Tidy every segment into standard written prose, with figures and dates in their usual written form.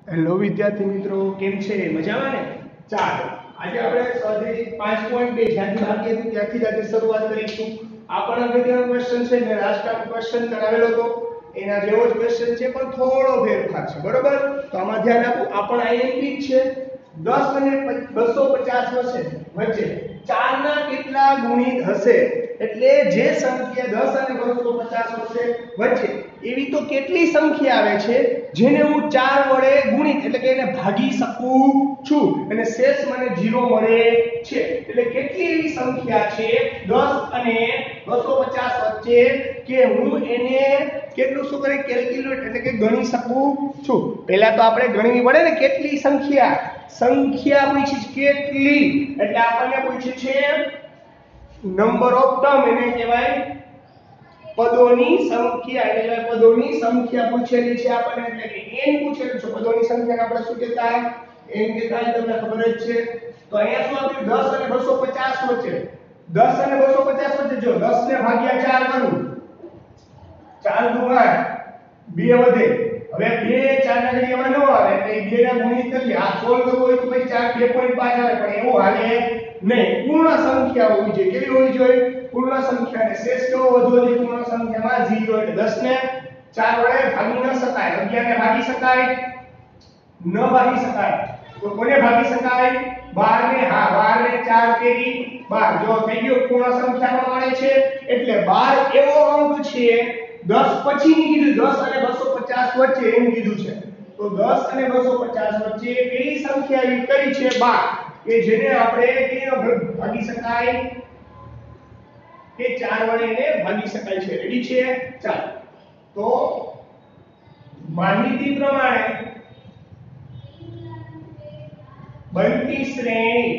Hello વિદ્યાર્થી મિત્રો, કેમ છે? મજામાં ને? ચાલો આજે આપણે સ્વાધ્યાય 5.2 જ્યાંથી બાકી હતી ત્યાંથી આજે શરૂઆત કરીશું. આ પણ અગત્યનો ક્વેશ્ચન છે. મેં લાસ્ટ ટાઈમ ક્વેશ્ચન કરાવેલો હતો એના જેવો જ ક્વેશ્ચન છે, પણ થોડો ફેરફાર છે. બરોબર? તો આમાં ધ્યાન આપો. આ પણ આઈએમપી જ છે. 10 અને 250 વચ્ચે 4 ના કેટલા ગુણિત હશે? એટલે જે સંખ્યા 10 અને 250 વચ્ચે એવી તો કેટલી સંખ્યા આવે છે જેને હું 4 વડે ગુણિત એટલે કે એને ભાગી શકું છું અને શેષ મને 0 મળે છે. એટલે કેટલી એવી સંખ્યા છે 10 અને 250 વચ્ચે કે હું એને કેટલું શું કરી કેલ્ક્યુલેટ એટલે કે ગણી શકું છું. પહેલા તો આપણે ગણવી પડે ને કેટલી સંખ્યા પૂછી છે કેટલી, એટલે આપણને પૂછ્યું છે નંબર ઓફ ટર્મ, એને કહેવાય પદોની સંખ્યા. એટલે પદોની સંખ્યા પૂછેલી છે આપણને, એટલે કે n પૂછેલું છે. પદોની સંખ્યાને આપણે શું કહેતા? n કહેતા, તમને ખબર જ છે. તો અહીંયા શું આપ્યું? 10 અને 250 વચ્ચે. 10 અને 250 વચ્ચે જો 10 ને ભાગ્યા 4 કરું, 4 દુ 8, 2 વધે. હવે 2 4 ના ઘડિયામાં ન આવે એટલે 2 ના ગુણિત કરીએ. આ 16 કરવું હોય તો પછી 4 2.5 આવે, પણ એવું હાલે નહીં. પૂર્ણ સંખ્યા હોવી જોઈએ. કેવી હોવી જોઈએ? પૂર્ણ સંખ્યા. અને શેષ કેવો વધવો જોઈએ? પૂર્ણ સંખ્યામાં 0. એટલે 10 ને 4 વડે ભાગી ન શકાય. 11 ને ભાગી શકાય? ન ભાગી શકાય. તો કોને ભાગી શકાય? 12 ને. હા, 12 ને 4 તેરી 12. જો થઈ ગયો, પૂર્ણ સંખ્યામાં મળે છે. એટલે 12 એવો અંક છે 10 પછીની કીધું, 10 અને 250 વચ્ચે એમ કીધું છે. તો 10 અને 250 વચ્ચે પેલી સંખ્યા એવી કરી છે 12 કે જેને આપણે કેનો ભાગી શકાય કે 4 વડે એને ભાગી શકાય છે. રેડી છે? ચાલો. તો માહિતી પ્રમાણે બનતી શ્રેણી.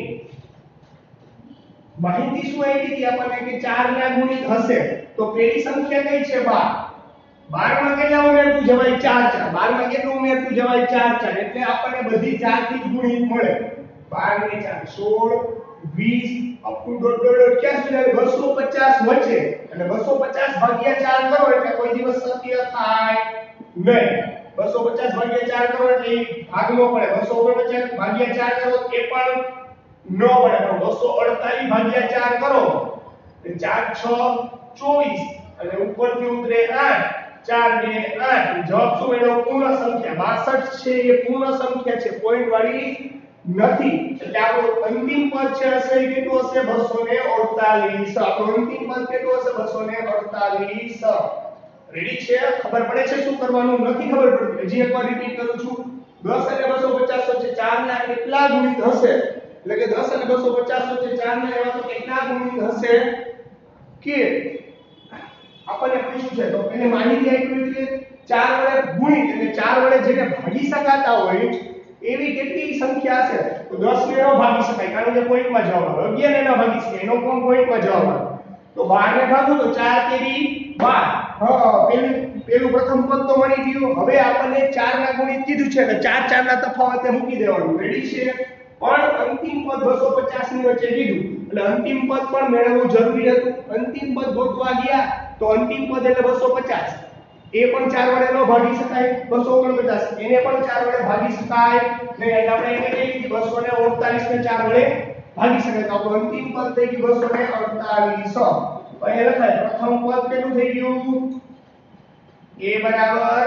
માહિતી શું આવી હતી આપણને કે 4 ના ગુણિત હશે. તો પેલી સંખ્યા કઈ છે? 12. 12 માં કેટલા ઉમેરતું જવાય? 4 4. 12 માં કેટલું ઉમેરતું જવાય? 4 4. એટલે આપણને બધી 4 થી ગુણિત મળે. 12 ને 4 16 20 અપ ટુ ડોટ ક્યાં સુધી? 250 વચ્ચે. અને 250 ભાગ્યા 4 કરો એટલે કોઈ દિવસ શક્ય થાય નહીં. 250 ભાગ્યા 4 કરો એટલે ભાગ નો પડે. 249 ભાગ્યા 4 કરો એ પણ નો પડે. પણ 248 ભાગ્યા 4 કરો એટલે 4 6 24 અને ઉપરથી ઉતરે 8. 4 2 8. જવાબ શું મળ્યો? પૂર્ણ સંખ્યા. 62 છે એ પૂર્ણ સંખ્યા છે, પોઈન્ટ વાળી નથી. એટલે આપણો અંતિમ પદ છે હશે કેટલું હશે? 248. આપણો અંતિમ પદ કેટલું હશે? 248. રેડી છે? ખબર પડે છે શું કરવાનું? નથી ખબર પડતી? હજી એકવાર રિપીટ કરું છું. 10 અને 250 વચ્ચે 4 ના કેટલા ગુણિત હશે? એટલે કે 10 અને 250 વચ્ચે 4 ના એવા તો કેટલા ગુણિત હશે કે આપણને પૂછ્યું છે. તો એને માહિતી આપી છે 4 વડે ગુણિત એટલે 4 વડે જેને ભાગી શકાતા હોય એવી કેટલી સંખ્યા હશે? તો 10 ને ન ભાગી શકાય કારણ કે પોઈન્ટમાં જવાબ આવે. 11 ને ન ભાગી શકાય એનો પણ પોઈન્ટમાં જવાબ આવે. તો 12 ને ભાગો તો 4 તેરી 12. હા, પેલું પ્રથમ પદ તો મળી ગયું. હવે આપણને 4 ના ગુણિત કીધું છે એટલે 4 4 ના તફાવતે મૂકી દેવાનું. રેડી છે? પણ અંતિમ પદ 250 ની વચ્ચે કીધું એટલે અંતિમ પદ પણ મેળવવું જરૂરી હતું. અંતિમ પદ ગોતવા ગયા તો અંતિમ પદ એટલે 250. એ પણ 4 વડે ન ભાગી શકાય. 249 એને પણ 4 વડે ભાગી શકાય નહીં. એટલે આપણે એને કઈ લીધી 248 ને 4 વડે ભાગી શકાય. તો આપણું અંતિમ પદ થઈ ગયું 248. અહીં લખાય પ્રથમ પદ કેટલું થઈ ગયું? a બરાબર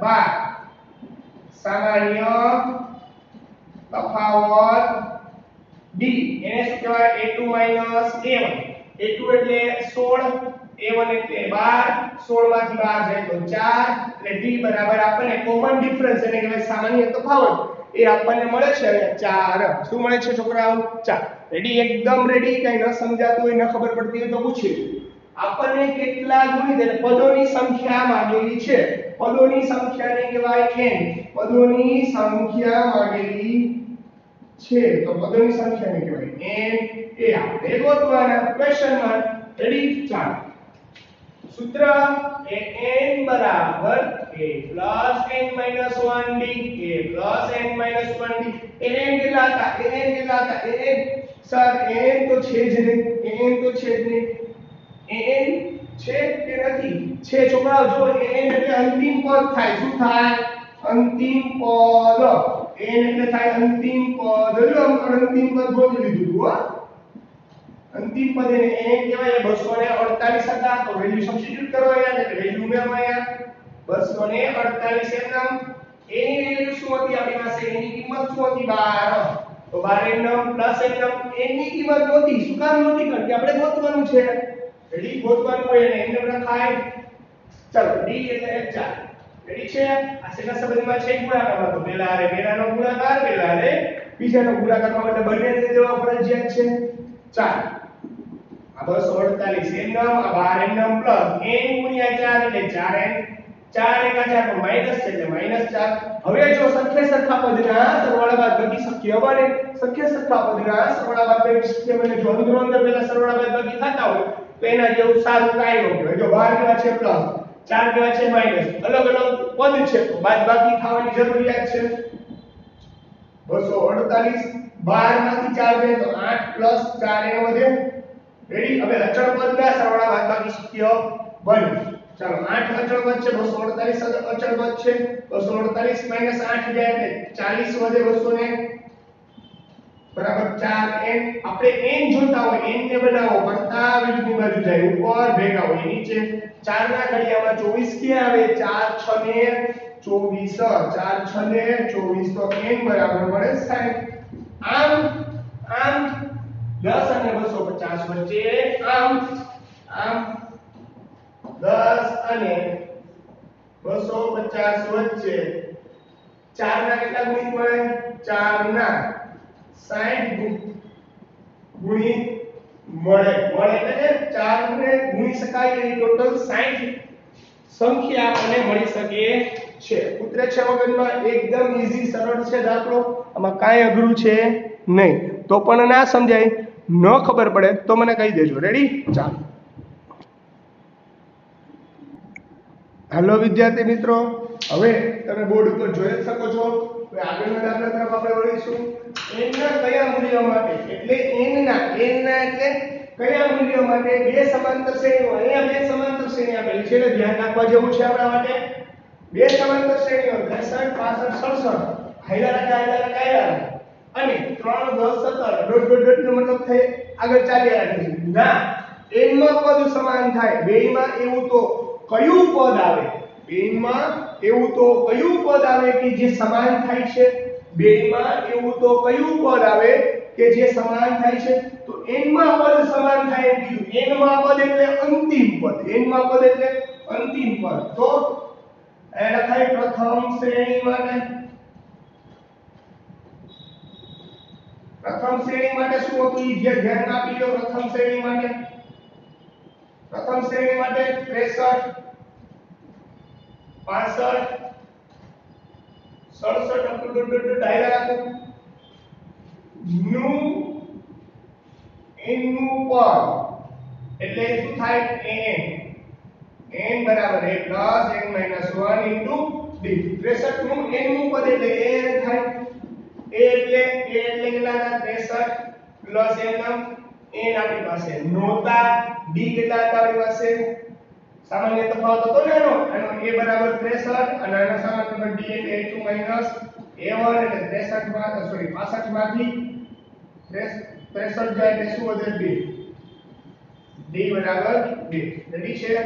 12 સામાન્ય તફાવત d. એને શું કહેવાય? a2 a1. a2 એટલે 16, a1 એટલે 12. 16 માંથી 12 જાય તો 4. એટલે d બરાબર આપણને કોમન ડિફરન્સ એટલે કે સામાન્ય તફાવત એ આપણને મળે છે અને 4. શું મળે છે છોકરાઓ? 4. રેડી? એકદમ રેડી? કઈ ન સમજાતું હોય, ન ખબર પડતી હોય તો પૂછી આપણને કેટલા ગુણિત એટલે પદોની સંખ્યા માંગેલી છે. પદોની સંખ્યાને કહેવાય n. પદોની સંખ્યા માંગેલી છે તો પદોની સંખ્યાને કહેવાય n. એ આપણે ગોતવાના ક્વેશ્ચનમાં. રેડી? ચાલો. સૂત્ર એ n બરાબર a plus n minus 1d. a plus n minus 1d. n કેટલા હતા? n સર n તો છે જ નહીં. n તો છે જ નહીં. n છે કે નથી? છે છોકરાઓ. જો n એટલે અંતિમ પદ થાય. શું થાય? અંતિમ પદ n એટલે થાય અંતિમ પદ જો અંતિમ પદ ગોતી લીધું હો અંતિમ પદ એને n કહેવાય 248 હતા તો વેલ્યુ સબસ્ટિટ્યુટ કરો અહીંયા એટલે વેલ્યુ ઉમેરો અહીંયા 248 એમ એની વેલ્યુ શું હતી આપણી પાસે એની કિંમત શું હતી 12 તો 12 એમ પ્લસ એમ એની કિંમત નહોતી શું કામ નહોતી કારણ કે આપણે ગોતવાનું છે રેડી ગોતવાનું હોય એને એમ લખાય ચાલો d એટલે 4 રેડી છે આ સેના સંબંધમાં છે ગુણાકારમાં તો પહેલા આરે પહેલાનો ગુણાકાર પહેલા આરે બીજાનો ગુણાકાર માટે બંને દે દેવા ફરજિયાત છે 4 આ 248 એમ આ 12 એમ પ્લસ n ગુણ્યા 4 એટલે 4n 4 એકા 4 તો માઈનસ છે એટલે -4 હવે જો સંખ્યા સરખા પદના સરવાળા બાદબાકી શક્ય બને સંખ્યા સરખા પદના સરવાળા બાદબાકી શક્ય બને જો અંદરો અંદર પહેલા સરવાળા બાદબાકી થતા હોય તો એના જેવું સારું કાઈ ન કહેવાય જો 12 કેવા છે પ્લસ 4 કેવા છે માઈનસ અલગ અલગ પદ છે તો બાદબાકી થવાની જરૂરિયાત છે 248 12 માંથી 4 જાય તો 8 4 એનો વધે રેડી હવે અચળ પદના સરવાળા બાદબાકી શક્ય બને ચાલો 8 અચળ પદ છે 248 અચળ પદ છે 248 8 જાય એટલે 40 વધે 200 ને બરાબર 4n આપણે n જોતા હોય n ને બનાવો કરતા વિરુદ્ધની બાજુ જાય ઉપર ભેગા હોય નીચે 4 ના ઘડિયામાં 24 ક્યાં આવે 4 6 ને 24 4 6 ને 24 તો n બરાબર મળે 60 આમ 10 અને 250 વચ્ચે આમ 10 અને 250 વચ્ચે 4 ના કેટલા ગુણિત મળે 4 ના 60 ગુણિત મળે એટલે 4 ને ગુણી શકાય એની ટોટલ 60 સંખ્યા આપણને મળી શકે છે ઉતરે છે મગજમાં એકદમ ઈઝી સરળ છે દાખલો આમાં કાંઈ અઘરું છે નહીં તો પણ ના સમજાય ન ખબર પડે તો મને કહી દેજો રેડી ચાલો હેલો વિદ્યાર્થી મિત્રો હવે તમે બોર્ડ ઉપર જોઈ શકો છો કે આગળના દાખલા તરફ આપણે વળીશું n ના કયા મૂલ્ય માટે એટલે n ના એટલે કયા મૂલ્ય માટે બે સમાંતર શ્રેણીઓ અહીંયા બે સમાંતર શ્રેણી આપેલી છે એટલે ધ્યાન રાખવા જેવું છે આપણા માટે બે સમાંતર શ્રેણીઓ 63 65 67 હાઈલા અને 3 10 17 ડોટ નો મતલબ થાય આગળ ચાલ્યા રાખે ના n માં પદ સમાન થાય બેયમાં એવું તો કયું પદ આવે બેયમાં એવું તો કયું પદ આવે કે જે સમાન થાય છે બેયમાં એવું તો કયું પદ આવે કે જે સમાન થાય છે તો n માં પદ સમાન થાય એમ કીધું n માં પદ એટલે અંતિમ પદ n માં પદ એટલે અંતિમ પદ તો એ લખાય પ્રથમ શ્રેણી માટે પ્રથમ શ્રેણી માટે શું હતું ઈ ધ્યાન આપી લો પ્રથમ શ્રેણી માટે 63 65 67 અપ ટુ ડાયરા રાખો નું n નું પદ એટલે શું થાય n બરાબર a plus n minus 1 into d 63 નું n નું પદ એટલે a થાય a એટલે કેટલા હતા 63 plus n આપણી પાસે નહોતા d કેટલા હતા આપણી પાસે સામાન્ય તફાવત હતો ને એનો a બરાબર 63 અને આના સામાન્ય d એટલે a2 minus a1 એટલે 63 માં સોરી 65 માંથી 63 જાય એટલે શું વધે 2 d બરાબર 2 રેડી છે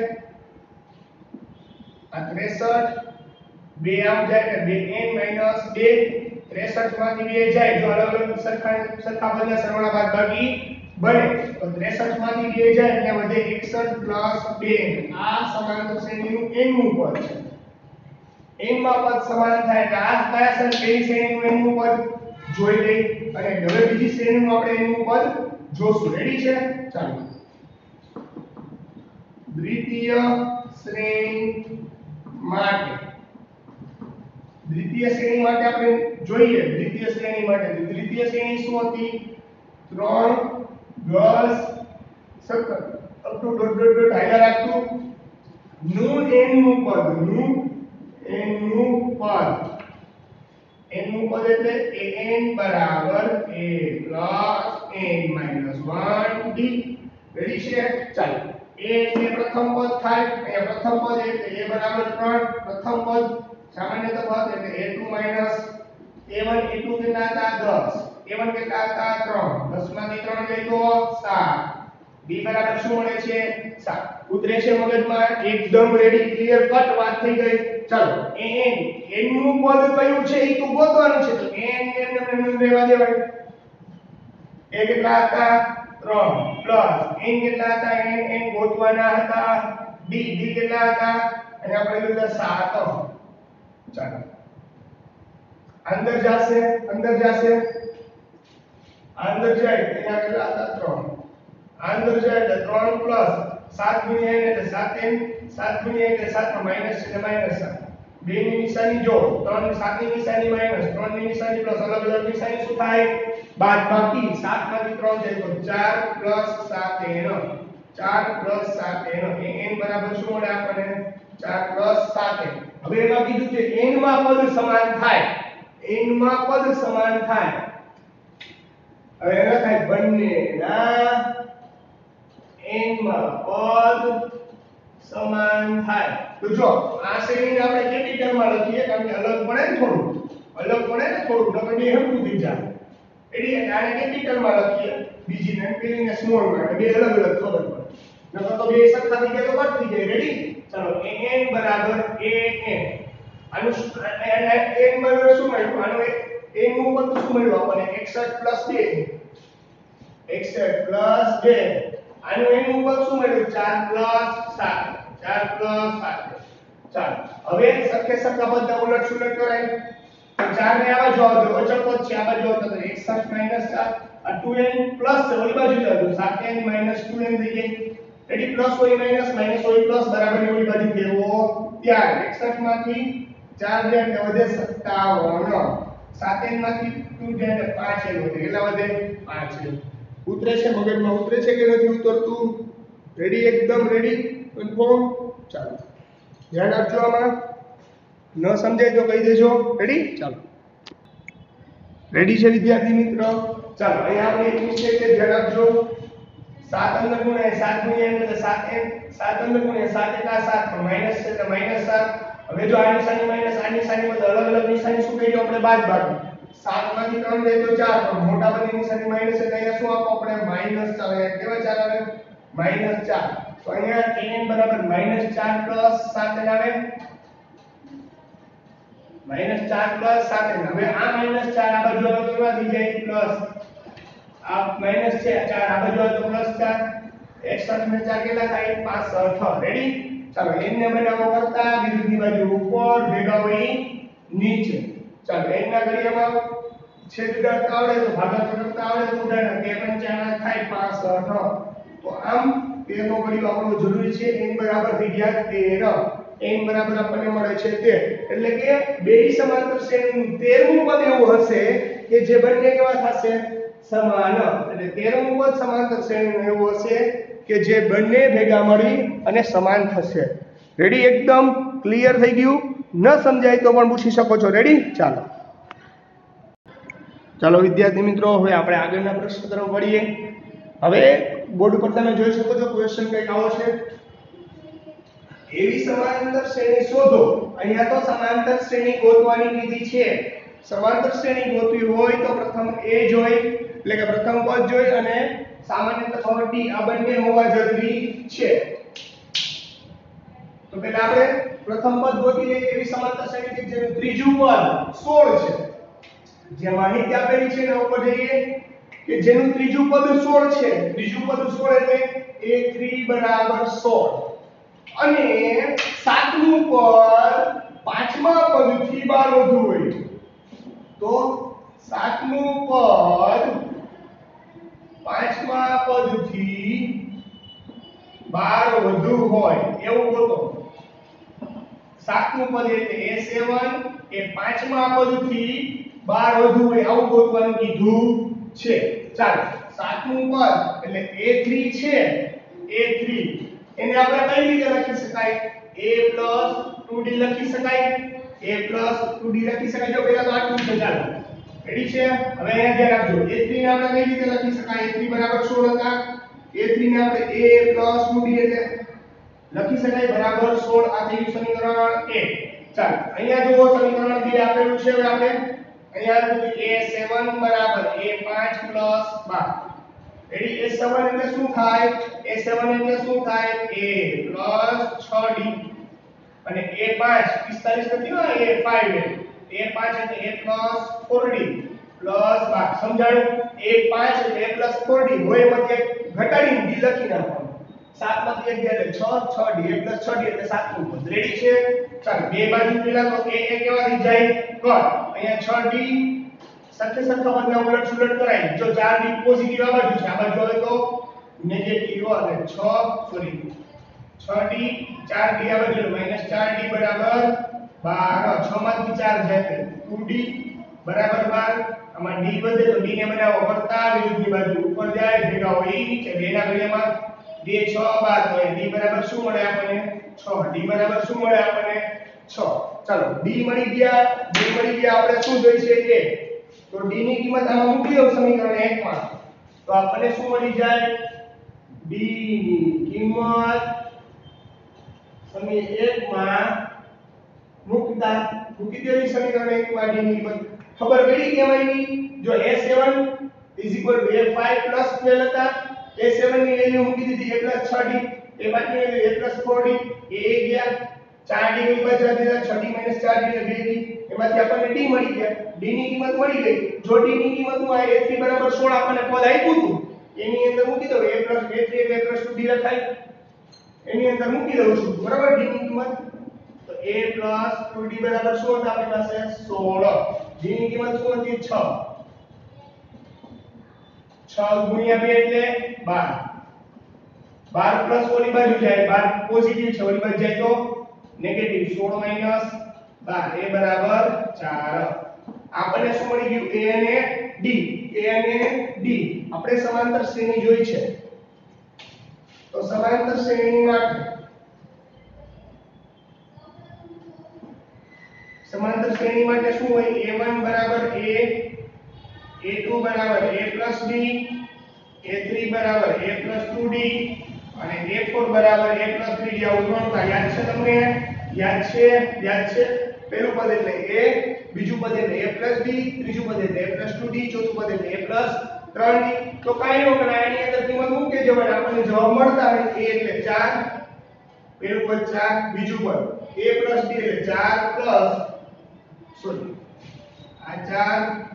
આ 63 2 આમ જાય એટલે 2n 2 63 માંથી 2 જાય જો અલગ અલગ સરખા બદલા સરવાળા બાદબાકી બને તો 63 માંથી 2 જાય એટલે વધે 61 પ્લસ 2 આ સમાંતર શ્રેણીનું n નું પદ છે n માં પદ સમાન થાય એટલે આ કયા શ્રેણી શ્રેણીનું n નું પદ જોઈ લઈ અને હવે બીજી શ્રેણીનું આપણે n નું પદ જોશું રેડી છે ચાલો દ્વિતીય શ્રેણી માટે આપણે જોઈએ દ્વિતીય શ્રેણી માટે દ્વિતીય શ્રેણી શું હતી 3 10 17 અપ ટુ ડોટ હાઈલા રાખતું નું n નું પદ એટલે an બરાબર a plus n minus 1 d ready છે ચાલો a એટલે પ્રથમ પદ થાય અહીંયા પ્રથમ પદ એટલે a બરાબર 3 પ્રથમ પદ સામાન્ય તફાવત એટલે a2 માઈનસ a1 a2 કેટલા હતા 10 a1 કેટલા હતા 3 10 માંથી 3 જાય તો 7 b બરાબર શું મળે છે 7 ઉતરે છે મગજમાં એકદમ રેડી ક્લિયર કટ વાત થઈ ગઈ ચાલો n નું પદ કયું છે એ તો ગોતવાનું છે તો n રહેવા દેવાય a કેટલા હતા 3 પ્લસ n કેટલા હતા n ગોતવાના હતા d કેટલા હતા અને આપણે લીધા 7 ચાલો અંદર જશે અંદર જાય એના કેટલા હતા 3 અંદર જાય એટલે 3 પ્લસ 7 ગુણ્યા n એટલે 7n 7 ગુણ્યા એટલે 7 માઈનસ એટલે માઈનસ 7 બે ની નિશાની જો 3 7 ની નિશાની માઈનસ 3 ની નિશાની પ્લસ અલગ અલગ નિશાની શું થાય બાદબાકી 7 માંથી 3 જાય તો 4 + 7n 4 + 7n n બરાબર શું મળે આપણને 4 + 7n હવે એમાં કીધું છે n માં પદ સમાન થાય n માં પદ સમાન થાય હવે એના થાય બંનેના n માં પદ સમાન થાય તો જો આ શ્રેણીને આપણે કેપિટલ માં લખીએ કારણ કે અલગ પડે ને થોડું નકર બે હમું થઈ જાય એટલે આને કેપિટલ માં લખીએ બીજી ને પેલીને સ્મોલ માં બે અલગ અલગ ખબર પડે નકર તો બે સરખા થઈ જાય તો કટ થઈ જાય રેડી ચાલો n બરાબર an આનું n બરાબર શું મળ્યું આનું n નું પદ શું મળ્યું આપણને 61 + 2 આનું n નું પદ શું મળ્યું 4 + 7 ચાલો હવે સરખા બધા ઉલટ સુલટ કરાય તો 4 ને આવા જો આવજો અચળ પદ છે આ બાજુ આવતો તો 61 - 4 આ 2n પ્લસ છે ઓલી બાજુ જાજો 7n - 2n થઈ ગઈ રેડી પ્લસ હોય માઈનસ હોય પ્લસ બરાબર ની ઓલી બાજુ ફેરવો ત્યારે 61 માંથી 4 જાય એટલે વધે 57 7n માંથી 2 જાય એટલે 5n વધે કેટલા વધે 5n ઉતરે છે મગજમાં ઉતરે છે કે નથી ઉતરતું રેડી એકદમ રેડી કન્ફર્મ ચાલો ધ્યાન આપજો આમાં ન સમજાય તો કહી દેજો રેડી ચાલો રેડી છે વિદ્યાર્થી મિત્ર ચાલો અહીંયા આપણે એક મિસ્ટેક છે ધ્યાન આપજો 7 અંદર ગુણ્યા 7 ગુણ્યા એટલે 7n 7 અંદર ગુણ્યા 7 એટલે 7 તો માઈનસ છે એટલે -7 હવે જો આ નિશાની માઈનસ આ નિશાની માં અલગ અલગ નિશાની શું કર્યું આપણે બાદબાકી 7 માંથી 3 જાય તો 4 તો મોટા બધી નિશાની માઈનસ એટલે અહીંયા શું આપો આપણે માઈનસ ચાલે કેવા ચાલ આવે -4 તો અહીંયા n બરાબર -4 + 7n આવે -4 + 7n હવે આ -4 આ બાજુ આવે તો કેવા થઈ જાય પ્લસ આ માઈનસ છે 4 આ બાજુ આવે તો +4 61 ને 4 કેટલા થાય 65 રેડી ચાલો n ને બનાવો કરતા વિરુદ્ધની બાજુ ઉપર ભેગા હોય નીચે ચાલો n ના ઘડિયામાં છેદ કરતા આવડે તો ભાગાકાર કરતા આવડે તો ઉદાહરણ કે 55 થાય 65 તો આમ 13 નો ઘડિયો આપણો જરૂરી છે n બરાબર થઈ ગયા 13 n બરાબર આપણને મળે છે 13 એટલે કે બેય સમાંતર શ્રેણીનું 13મું પદ એવું હશે કે જે બંને કેવા થશે સમાન એટલે 13મું પદ સમાંતર શ્રેણીનું એવું હશે કે જે બંને ભેગા મળી અને સમાન થશે રેડી એકદમ ક્લિયર થઈ ગયું ન સમજાય તો પણ પૂછી શકો છો રેડી ચાલો વિદ્યાર્થી મિત્રો હવે આપણે આગળના પ્રશ્ન તરફ વળીએ હવે બોર્ડ પર તમે જોઈ શકો છો ક્વેશ્ચન કંઈક આવો છે એવી સમાંતર શ્રેણી શોધો અહીંયા તો સમાંતર શ્રેણી ગોતવાની કીધી છે સમાંતર શ્રેણી ગોતવી હોય તો પ્રથમ a જોઈ એટલે કે પ્રથમ પદ જોઈ અને સામાન્ય તફાવત d આ બંને હોવા જરૂરી છે તો પહેલા આપણે પ્રથમ પદ ગોતી લઈએ એવી સમાંતર શ્રેણી કે જેનું ત્રીજું પદ 16 છે જે માહિતી આપેલી છે એના ઉપર જઈએ કે જેનું ત્રીજું પદ 16 છે ત્રીજું પદ 16 એટલે a3 = 16 અને સાતમું પદ પાંચમા પદથી 12 વધુ હોય તો સાતમું પદ પાંચમા પદથી 12 વધુ હોય એવું ગોતો સાતમું પદ એટલે a7 એ પાંચમા પદથી 12 વધુ હોય આવું ગોતવાનું કીધું છે ચાલો સાતમું પદ એટલે a3 છે a3 એને આપણે કઈ રીતે લખી શકાય a + 2d લખી શકાય a + 2d લખી શકાય જો પહેલા તો આટલું છે ચાલો રેડી છે હવે અહીંયા ધ્યાન રાખજો a3 ને આપણે કઈ રીતે લખી શકાય a3 = 16 હતા a3 ને આપણે a + 2d એટલે લખી શકાય બરાબર 16 આ થયું સમીકરણ 1 ચાલો અહીંયા જુઓ સમીકરણ બી આપેલું છે હવે આપણે અહીંયા a7 બરાબર a5 પ્લસ 12 રેડી a7 એટલે શું થાય a7 એટલે શું થાય a પ્લસ 6d અને a5 45 નથી હો a5 a5 એટલે a પ્લસ 4d પ્લસ 12 સમજાણું a5 એટલે a પ્લસ 4d હોય એમાંથી ઘટાડીને d લખી નાખવાનું 7 માંથી 1 એટલે 6 6d a પ્લસ 6d એટલે 7 નું પદ રેડી છે ચાલો બે બાજુ પેલા તો a કેવા થઈ જાય કર અહીંયા 6d સાથે સરખા પદના ઉલટ સુલટ કરાય જો 4d પોઝિટિવ આ બાજુ છે આ બાજુ આવે તો નેગેટિવ અને 6d 4d આ બાજુ -4d બરાબર 12 6 માંથી 4 જાય 2d બરાબર 12 આમાં d વધે તો d ને બનાવો કરતા વિરુદ્ધની બાજુ ઉપર જાય ભેગા હોય એ નીચે બેના ઘડિયામાં 2 6 12 તો d બરાબર શું મળે આપણને 6 d બરાબર શું મળે આપણને 6 ચાલો d મળી ગયા આપણે શું જોઈશે કે તો d ની કિંમત આમાં મૂકી દો સમીકરણ 1 માં તો આપણને શું મળી જાય d ની કિંમત સમીકરણ 1 માં મૂકી દેવી સમીકરણ 1 માં d ની કિંમત ખબર પડી કેમ આવી જો a7 a5 12 હતા a7 ની વેલ્યુ મૂકી દીધી a 6d a5 ની વેલ્યુ a 4d a ગયા 4d ની બચા દીધા 6d 4d એટલે 2d એમાંથી આપણને d મળી ગયા d ની કિંમત મળી ગઈ જો d ની કિંમત નું આ a3 બરાબર 16 આપણને પદ આપ્યું હતું એની અંદર મૂકી દો a a3 એટલે a 2d લખાય એની અંદર મૂકી દઉં છું બરાબર d ની કિંમત તો a 2d બરાબર શું હતા આપણી પાસે 16 d ની કિંમત શું હતી 6 6 ગુણ્યા 2 એટલે 12 12 પ્લસ ઓલી બાજુ જાય 12 પોઝિટિવ છે ઓલી બાજુ જાય તો નેગેટિવ 16 માઈનસ 12 a બરાબર 4 આપણને શું મળી ગયું a અને d આપણે સમાંતર શ્રેણી જોઈ છે તો સમાંતર શ્રેણી માટે શું હોય a1 બરાબર a a2 બરાબર a + d a3 બરાબર a + 2d અને a4 બરાબર a + 3d આવું ત્રણ થાય યાદ છે તમને યાદ છે પહેલું પદ એટલે a બીજું પદ એટલે a + b ત્રીજું પદ એટલે a + 2d ચોથું પદ એટલે a + 3d તો કાઈ નો કરાય આની અંદર કિંમત મૂકે જવાય આપણને જવાબ મળતા હોય a એટલે 4 પહેલું પદ 4 બીજું પદ a + d એટલે 4 પ્લસ સોરી આ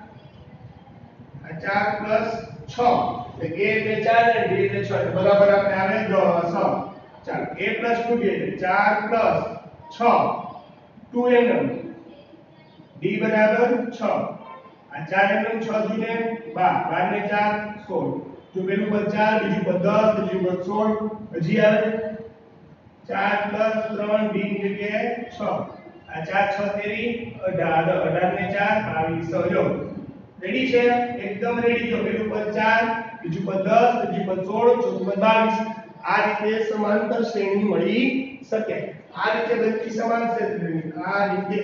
4 પ્લસ 6 એટલે a એટલે 4 અને d એટલે 6 એટલે બરાબર આપણે આવે 10 ચાલો a + 2d એટલે 4 પ્લસ 6 2nm d બરાબર 6 આ 4nm 6 દૂને 12 12 ને 4 16 જો પેલું પદ 4 બીજું પદ 10 ત્રીજું પદ 16 હજી આવે 4 પ્લસ 3 d ની જગ્યાએ 6 આ 4 6 તેરી 18 18 ને 4 22 જો રેડી છે એકદમ રેડી જો પેલું પદ 4 બીજું પદ 10 ત્રીજું પદ 16 ચોથું પદ 22 આ રીતે સમાંતર શ્રેણી મળી શકે આ રીતે બનતી સમાંતર શ્રેણી આ રીતે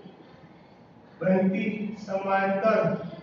બનતી સમાંતર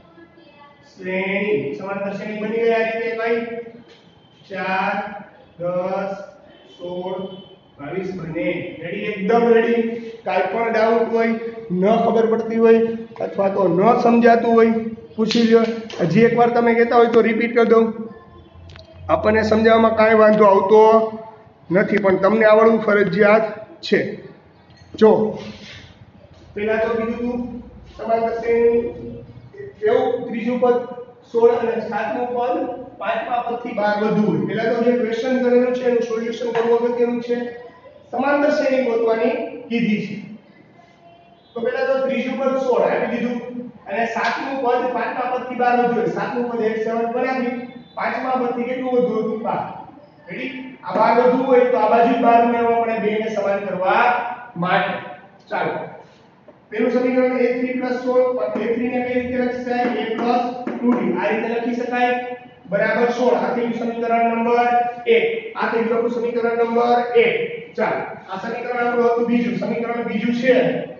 શ્રેણી બની ગઈ આ રીતે કઈ 4 10 16 22 બને રેડી એકદમ રેડી કાઈ પણ ડાઉટ હોય ન ખબર પડતી હોય અથવા તો ન સમજાતું હોય પૂછી લ્યો હજી એકવાર તમે કહેતા હોય તો રિપીટ કરી દઉં આપણને સમજાવવામાં કાંઈ વાંધો આવતો નથી પણ તમને આવડવું ફરજિયાત છે જો પહેલા તો કીધું સમાંતર શ્રેણી એવું ત્રીજું પદ 16 અને સાતમું પદ પાંચમા પદથી 12 વધુ હોય પહેલા તો જે ક્વેશ્ચન કરેલું છે એનું સોલ્યુશન કરવું અગત્યનું છે સમાંતર શ્રેણી ગોતવાની કીધી છે તો પહેલા તો ત્રીજું પદ 16 આપી દીધું અને સાતમું પદ પાંચમા પદથી 12 વધુ હોય સાતમું પદ 7 બનાવી પાંચમા પદથી કેટલું વધુ હતું 12 રેડી આ 12 વધુ હોય તો આ બાજુ 12 મેળવવા પડે બે ને સમાન કરવા માટે ચાલો પેલું સમીકરણ a3 + 16 a3 ને કઈ રીતે લખી શકાય a + 2d આ રીતે લખી શકાય બરાબર 16 આ થયું સમીકરણ નંબર 1 આ થયું સમીકરણ નંબર 1 ચાલો આ સમીકરણ આપણું હતું બીજું સમીકરણ બીજું છે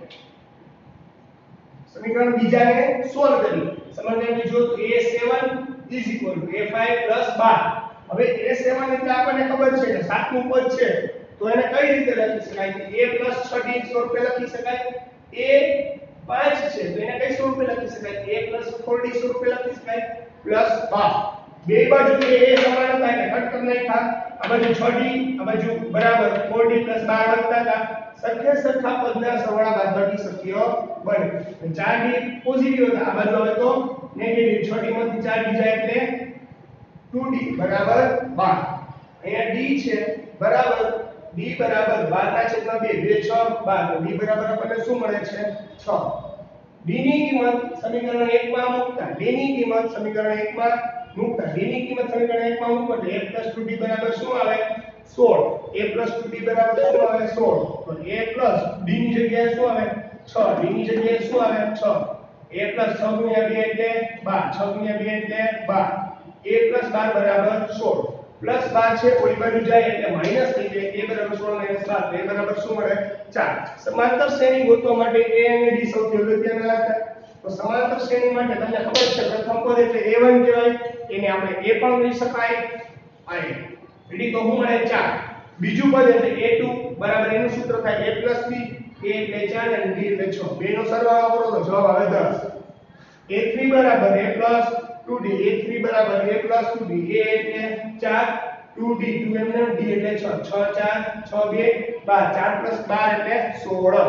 સમીકરણ બીજાને સોલ્વ કરી સમીકરણ બીજું a7 a5 + 12 હવે a7 એટલે આપણને ખબર છે કે સાતમું પદ છે તો એને કઈ રીતે લખી શકાય a + 6d સ્વરૂપે લખી શકાય એ 5 છે તો એને કઈ સ્વરૂપે લખી શકાય a + 4d સ્વરૂપે લખી શકાય પ્લસ 12 બે બાજુ એ સમાન હતા એટલે કટ કરી નાખ્યા આ બાજુ 6d આ બાજુ બરાબર 4d + 12 વત્તા હતા સરખે સરખા પદના સરવાળા બાદબાકી શક્ય બને 4d પોઝિટિવ હતા આ બાજુ આવે તો નેગેટિવ 6d માંથી 4d જાય એટલે 2d બરાબર 12 અહીંયા d છે બરાબર d બરાબર 12/2 2 6 12 d બરાબર આપણને શું મળે છે 6 d ની કિંમત સમીકરણ 1 માં મૂકતા d ની કિંમત સમીકરણ 1 માં મૂકતા d ની કિંમત સમીકરણ 1 માં મૂકો એટલે a + 2d બરાબર શું આવે 16 a + 2d બરાબર શું આવે 16 તો a + d ની જગ્યાએ શું આવે 6 d ની જગ્યાએ શું આવે 6 a + 6 * 2 એટલે 12 6 * 2 એટલે 12 a + 12 બરાબર 16 પ્લસ 12 છે ઓલી બાજુ જાય એટલે માઈનસ થઈ જાય a બરાબર 16 - 7 a બરાબર શું મળે 4 સમાંતર શ્રેણી ગોતવા માટે a અને d સૌથી અગત્યના હતા તો સમાંતર શ્રેણી માટે તમને ખબર છે પ્રથમ પદ એટલે a1 કહેવાય એને આપણે a પણ લઈ શકાય આ રેડી તો શું મળે 4 બીજું પદ એટલે a2 બરાબર એનું સૂત્ર થાય a + b a એટલે 4 અને b એટલે 6 બેનો સરવાળો કરો તો જવાબ આવે 10 a3 બરાબર a + 2d a3 બરાબર a + 2d a એટલે 4 2d 2 એમને d એટલે 6 6 4 6 2 12 4 + 12 એટલે 16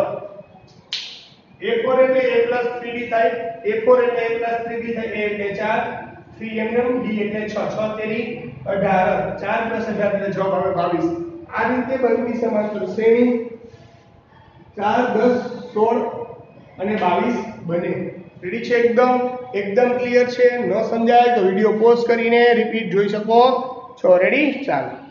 a4 એટલે a + 3d થાય a4 એટલે a + 3d થાય a એટલે 4 3 એમને d એટલે 6 6 તેરી 18 4 + 18 એટલે જવાબ આવે 22 આ રીતે બનતી સમાંતર શ્રેણી 4 10 16 અને 22 બને રેડી છે એકદમ ક્લિયર છે ન સમજાય તો વિડિયો પોઝ કરીને રિપીટ જોઈ શકો છો રેડી ચાલો